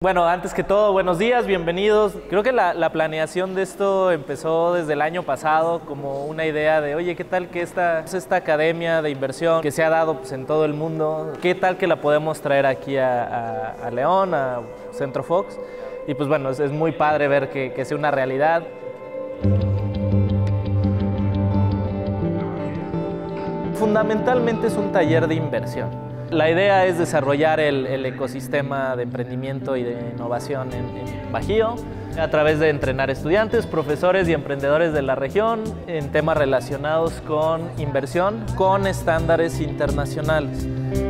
Bueno, antes que todo, buenos días, bienvenidos. Creo que la planeación de esto empezó desde el año pasado como una idea de, oye, ¿qué tal que esta academia de inversión que se ha dado pues, en todo el mundo, qué tal que la podemos traer aquí a León, a Centro Fox? Y pues bueno, es muy padre ver que sea una realidad. Fundamentalmente es un taller de inversión. La idea es desarrollar el ecosistema de emprendimiento y de innovación en Bajío a través de entrenar estudiantes, profesores y emprendedores de la región en temas relacionados con inversión con estándares internacionales.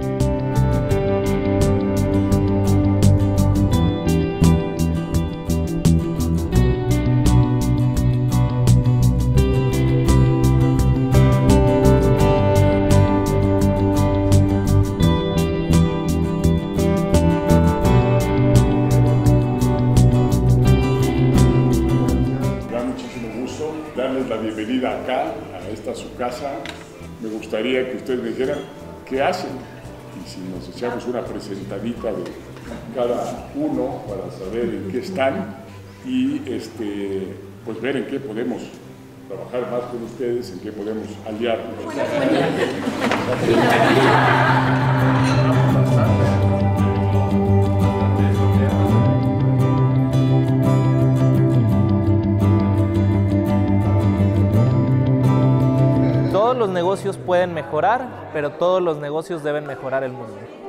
Darles la bienvenida acá, a esta su casa. Me gustaría que ustedes me dijeran qué hacen y si nos echamos una presentadita de cada uno para saber en qué están y pues ver en qué podemos trabajar más con ustedes, en qué podemos aliarnos. Todos los negocios pueden mejorar, pero todos los negocios deben mejorar el mundo.